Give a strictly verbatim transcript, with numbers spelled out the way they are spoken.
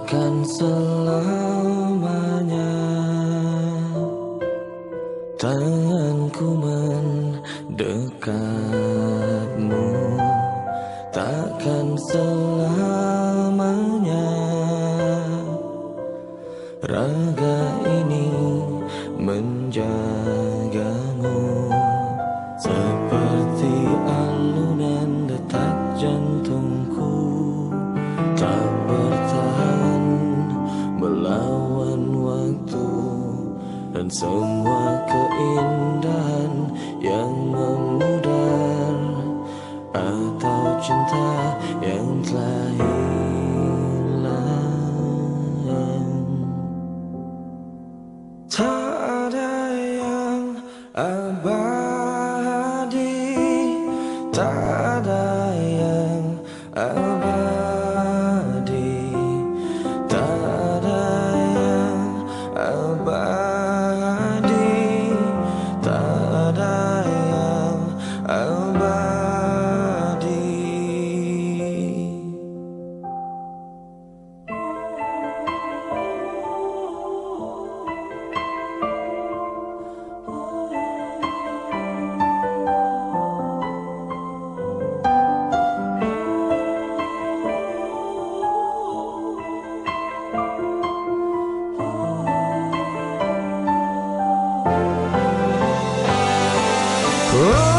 takkan selamanya tanganku mendekatmu, takkan selamanya raga ini menjagamu, seperti alunan detak jantungku tak bertahan melawan waktu dan semua keindahan yang memudar, atau cinta yang telah hilang. Tak ada yang abadi, tak ada yang abadi, tak ada yang abadi, tak ada yang abadi. Oh